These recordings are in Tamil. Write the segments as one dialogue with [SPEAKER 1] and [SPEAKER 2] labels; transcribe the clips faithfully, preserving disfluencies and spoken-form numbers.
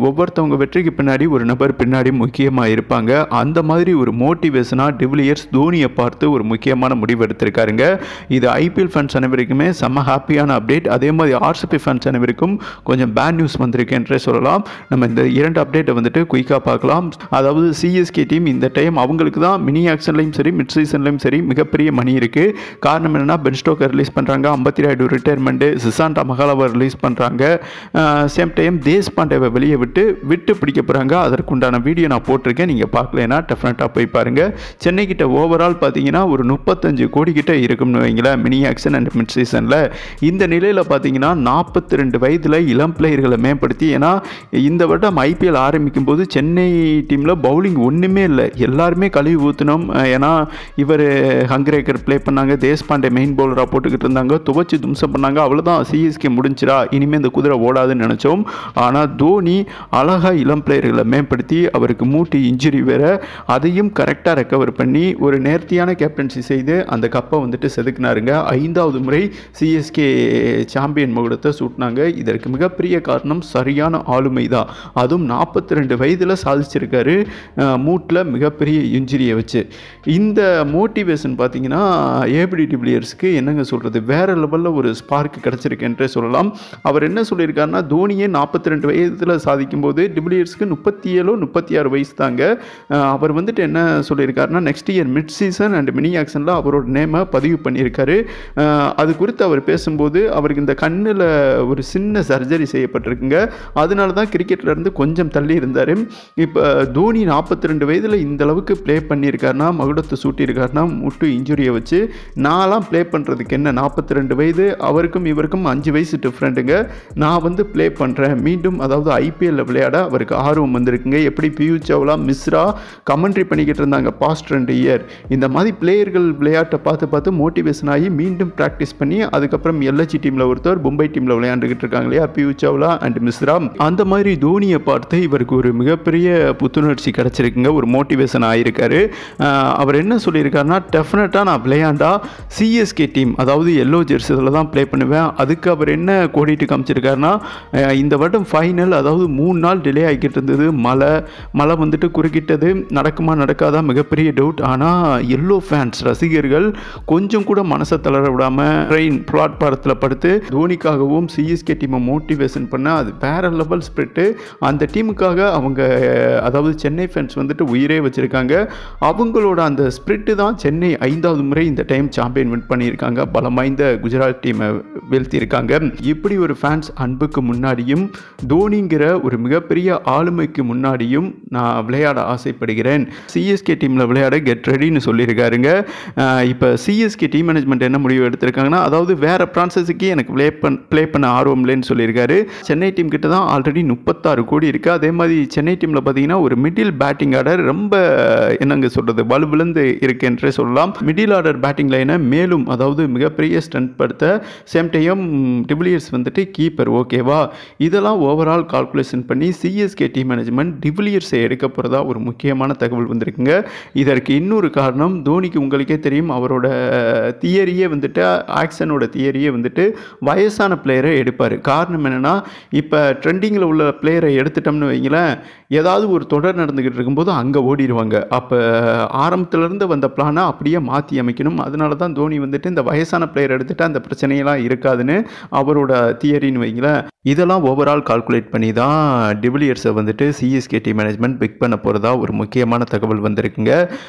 [SPEAKER 1] ஒவ்வொருத்தவங்க வெற்றிக்கு பின்னாடி ஒரு நபர் பின்னாடி முக்கியமாக இருப்பாங்க. அந்த மாதிரி ஒரு மோட்டிவேஷனாக டிவிலியர்ஸ் தோனியை பார்த்து ஒரு முக்கியமான முடிவு எடுத்திருக்காருங்க. இது ஐபிஎல் ஃபேன்ஸ் அனைவருக்குமே செம்ம ஹாப்பியான அப்டேட். அதே மாதிரி ஆர்சிபி ஃபேன்ஸ் அனைவருக்கும் கொஞ்சம் பேட் நியூஸ் வந்திருக்கு என்றே சொல்லலாம். நம்ம இந்த இரண்டு அப்டேட்டை வந்துட்டு குயிக்காக பார்க்கலாம். அதாவது சிஎஸ்கே டீம் இந்த டைம் அவங்களுக்கு தான் மினி ஆக்ஷன்லையும் சரி மிட் சீசன்லையும் சரி மிகப்பெரிய மணி இருக்குது. காரணம் என்னென்னா பென் ஸ்டோக்கர் ரிலீஸ் பண்ணுறாங்க, ஐம்பத்தி ராய்டு ரிட்டையர்மெண்ட்டு, சிசாண்டா மகாலாவை ரிலீஸ் பண்ணுறாங்க, சேம் டைம் தேஷ் பாண்டேவை வெளியே விட்டு விட்டு பிடிக்க போகிறாங்க. அதற்குண்டான வீடியோ நான் போட்டிருக்கேன், நீங்கள் பார்க்கலன்னா டெஃபினட்டாக போய் பாருங்கள். சென்னை கிட்ட ஓவரால் பார்த்தீங்கன்னா ஒரு முப்பத்தஞ்சு கோடி கிட்ட இருக்கும்னு வைங்களேன் மினி ஆக்ஷன் அண்ட் மிட் சீசனில். இந்த நிலையில் பார்த்தீங்கன்னா நாற்பத்தி ரெண்டு வயதில் இளம் பிளேயர்களை மேம்படுத்தி, ஏன்னா இந்த வருடம் ஐபிஎல் ஆரம்பிக்கும் போது சென்னை டீமில் பவுலிங் ஒன்றுமே இல்லை, எல்லாருமே கழுவி ஊற்றணும். ஏன்னா இவர் ஹங்கிரேக்கர் ப்ளே பண்ணாங்க, தேஷ்பாண்டே மெயின் பவுலராக போட்டுக்கிட்டு இருந்தாங்க, துவச்சி தும்சம் பண்ணாங்க. அவ்வளோதான், சிஎஸ்கே முடிஞ்சிடா, இனிமேல் இந்த குதிரை ஓடாதுன்னு நினச்சோம். ஆனால் தோனி அழகாக இளம் பிளேயர்களை மேம்படுத்தி அவருக்கு மூட்டி இன்ஜுரி வேற, அதையும் கரெக்டாக ரெக்கவர் பண்ணி ஒரு நேர்த்தியான கேப்டன்சி செய்து அந்த கப்பை வந்துட்டு செதுக்கினாருங்க. ஐந்தாவது முறை சிஎஸ்கே சாம்பியன் மகுடத்தை சூட்டினாங்க. இதற்கு மிகப்பெரிய காரணம் சரியான ஆளுமை தான். அதுவும் நாற்பத்தி ரெண்டு வயதில் சாதிச்சிருக்காரு, மூட்டில் மிகப்பெரிய இன்ஜுரியை வச்சு. இந்த மோட்டிவேஷன் பார்த்தீங்கன்னா ஏபிடி டிவிலியர்ஸ்க்கு என்னங்க சொல்கிறது, வேறு லெவலில் ஒரு ஸ்பார்க் கிடச்சிருக்கு என்றே சொல்லலாம். அவர் என்ன சொல்லியிருக்காருன்னா, தோனியே நாற்பத்தி ரெண்டு வயதில் சாதிக்கும் போது டிவிலியர்ஸ்க்கு முப்பத்தி ஏழோ முப்பத்தி ஆறு வயசு தாங்க. அவர் வந்துட்டு என்ன சொல்லியிருக்காருன்னா, next year mid season and mini ஆக்ஷனில் அவரோட நேமை பதிவு பண்ணியிருக்காரு. அது குறித்து அவர் பேசும்போது அவருக்கு இந்த கண்ணில் ஒரு சின்ன சர்ஜரி செய்யப்பட்டிருக்குங்க, அதனால தான் கிரிக்கெட்லேருந்து கொஞ்சம் தள்ளி இருந்தார். இப்போ தோனி நாற்பத்தி ரெண்டு வயதில் இந்த அளவுக்கு ப்ளே பண்ணியிருக்காருன்னா, மகுடத்தை சூட்டியிருக்காருன்னா முட்டு இன்ஜுரியை வச்சு, நான்லாம் ப்ளே பண்ணுறதுக்கு என்ன, நாற்பத்தி ரெண்டு வயது, அவருக்கும் இவருக்கும் அஞ்சு வயசு டிஃப்ரெண்ட்டுங்க. நான் வந்து ப்ளே பண்ணுறேன் மீண்டும், அதாவது ஐபிஎல்லில் விளையாட அவருக்கு ஆர்வம் வந்திருக்குங்க. எப்படி பியூஷ் சாவ்லா மிஸ்ரா கமெண்ட்ரி பண்ணிக்கிட்டு இருந்தாங்க பாஸ்ட் ரெண்டு இயர், இந்த மாதிரி பிளேயர்கள் விளையாட்டை பார்த்து பார்த்து மோட்டிவேஷன் ஆகி மீண்டும் ப்ராக்டிஸ் பண்ணி அதுக்கப்புறம் எல்ஹெச்சி டீமில் ஒருத்தர் மும்பை டீமில் விளையாண்டுக்கிட்டு இருக்காங்க இல்லையா, பியூஷ் சாவ்லா அண்ட் மிஸ்ரா. அந்த மாதிரி தோனியை பார்த்து இவருக்கு ஒரு மிகப்பெரிய புத்துணர்ச்சி கிடச்சிருக்குங்க, ஒரு மோட்டிவேஷன் ஆகியிருக்காரு. அவர் என்ன சொல்லியிருக்காருன்னா, டெஃபினட்டாக நான் விளையாண்டா சிஎஸ்கே டீம், அதாவது எல்லோ ஜெர்சியில் தான் ப்ளே பண்ணுவேன். அதுக்கு அவர் என்ன கோடிட்டு காமிச்சிருக்காருன்னா, இந்த வருடம் ஃபைனல், அதாவது மூணு நாள் டிலே ஆகிக்கிட்டு இருந்தது, மழை மழை வந்துட்டு குறுக்கிட்டது, நடக்குமா நடக்காதா மிகப்பெரிய டவுட். ஆனால் எல்லோ ஃபேன்ஸ் ரசிகர்கள் கொஞ்சம் கூட மனசை தளர விடாமல் ட்ரெயின் பிளாட்பாரத்தில் படுத்து தோனிக்காகவும் சிஎஸ்கே டீமை மோட்டிவேஷன் பண்ண, அது வேற லெவல் ஸ்பிரிட்டு. அந்த டீமுக்காக அவங்க, அதாவது சென்னை ஃபேன்ஸ் வந்துட்டு உயிரே வச்சுருக்காங்க. அவங்களோட அந்த ஸ்பிரிட்டு தான் சென்னை ஐந்தாவது முறை இந்த டைம் சாம்பியன் வின் பண்ணியிருக்காங்க, பலம் வாய்ந்த குஜராத் டீமை வீழ்த்தியிருக்காங்க. இப்படி ஒரு ஃபேன்ஸ் அன்புக்கு முன்னாடியும் தோனிங்கிற ஒரு மிகப்பெரிய ஆளுமைக்கு முன்னாடியும் நான் விளையாட ஆசைப்படுகிறேன், சிஎஸ்கே டீமில் விளையாட கெட் ரெடின்னு சொல்லியிருக்காருங்க. இப்போ சிஎஸ்கே டீம் மேனேஜ்மெண்ட் என்ன முடிவு எடுத்திருக்காங்கன்னா, அதாவது வேறு பிரான்சஸுக்கு எனக்கு ப்ளே பண் ப்ளே பண்ண ஆர்வம் இல்லைன்னு சொல்லியிருக்காரு. சென்னை டீம் கிட்ட தான் ஆல்ரெடி முப்பத்தாறு கோடி இருக்குது. அதே மாதிரி சென்னை டீமில் பார்த்தீங்கன்னா ஒரு மிடில் பேட்டிங் ஆர்டர் ரொம்ப என்னங்க சொல்கிறது வலுவிழந்து இருக்குன்றே சொல்லலாம். மிடில் ஆர்டர் பேட்டிங் லைனை மேலும், அதாவது மிகப்பெரிய ஸ்ட்ரென்த் படுத்த, சேம் டைம் டிவிலியர்ஸ் வந்துட்டு கீப்பர், ஓகேவா, இதெல்லாம் ஓவரால் கால்குலேஷன் பண்ணி சிஎஸ்கே டீம் மேனேஜ்மெண்ட் டிவிலியர்ஸை எடுக்க போகிறதா ஒரு முக்கியமான தகவல் வந்திருக்குங்க. இதற்கு இன்னொரு காரணம், தோனிக்கு உங்களுக்கே தெரியும், அவரோட தியரியே வந்துட்டு ஆக்ஷனோட தியரியே வந்துட்டு வயசான பிளேயரை எடுப்பார். காரணம் என்னென்னா, இப்போ ட்ரெண்டிங்கில் உள்ள பிளேயரை எடுத்துட்டோம்னு வைங்களேன், ஏதாவது ஒரு தொடர் நடந்துக்கிட்டு இருக்கும்போது அங்கே ஓடிடுவாங்க. அப்போ ஆரம்பத்திலேருந்து வந்த பிளானை அப்படியே மாற்றி அமைக்கணும். அதனால தான் தோனி வந்துட்டு இந்த வயசான பிளேயர் எடுத்துகிட்டு அந்த பிரச்சனையெல்லாம் இருக்காதுன்னு அவரோட தியரின்னு வைங்களேன். இதெல்லாம் ஓவரால் கால்குலேட் பண்ணி தான் டிவிலியர்ஸை வந்துட்டு சிஎஸ்கே டீம் மேனேஜ்மெண்ட் பிக் பண்ண போகிறதா ஒரு முக்கியமான தகவல் வந்திருக்குங்க.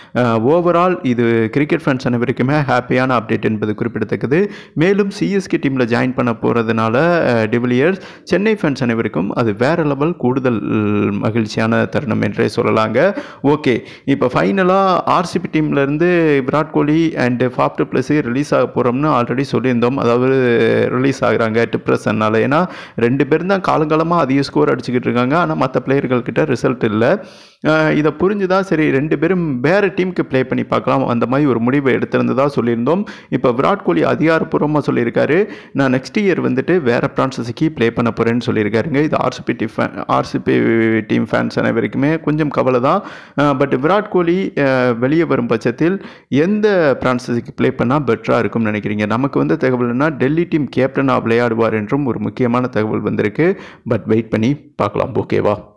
[SPEAKER 1] ஓவரால் இது கிரிக்கெட் ஃபேன்ஸ் அனைவருக்குமே ஹாப்பியான அப்டேட் என்பது குறிப்பிடத்தக்கது. மேலும் சிஎஸ்கே டீமில் ஜாயின் பண்ண போகிறதுனால டிவிலியர்ஸ் சென்னை ஃபேன்ஸ் அனைவருக்கும் அது வேறு லெவல் கூடுதல் மகிழ்ச்சியான தருணம் என்றே சொல்லலாங்க. ஓகே, இப்போ ஃபைனலாக ஆர்சிபி டீம்லேருந்து Virat Kohli and Faf du Plessis release ஆக போகிறோம்னு ஆல்ரெடி சொல்லியிருந்தோம். அதாவது ரிலீஸ் ஆகுறாங்க டிப்ரெஷனால். ஏன்னா ரெண்டு பேரும் தான் காலங்காலமாக அதிக ஸ்கோர் அடிச்சுக்கிட்டு இருக்காங்க, ஆனால் மற்ற பிளேயர்கள்கிட்ட ரிசல்ட் இல்லை. இதை புரிஞ்சு தான் சரி ரெண்டு பேரும் வேறு டீமுக்கு ப்ளே பண்ணி பார்க்கலாம், அந்த மாதிரி ஒரு முடிவை எடுத்திருந்ததாக சொல்லியிருந்தோம். இப்போ விராட் கோலி அதிகாரப்பூர்வமாக சொல்லியிருக்காரு, நான் நெக்ஸ்ட் இயர் வந்துட்டு வேறு பிரான்சஸுக்கு ப்ளே பண்ண போகிறேன்னு சொல்லியிருக்காருங்க. இது RCB team fan RCB team fans அனைவருக்குமே கொஞ்சம் கவலை தான். பட் விராட் கோலி வெளியே வரும் பட்சத்தில் எந்த பிரான்சஸுக்கு ப்ளே பண்ணால் பெட்டராக இருக்கும்னு நினைக்கிறீங்க? நமக்கு வந்து தகவல்னா டெல்லி டீம் கேப்டனாக விளையாடுவார் என்றும் ஒரு முக்கியமான தகவல் வந்திருக்கு. பட் வெயிட் பண்ணி பார்க்கலாம், ஓகேவா?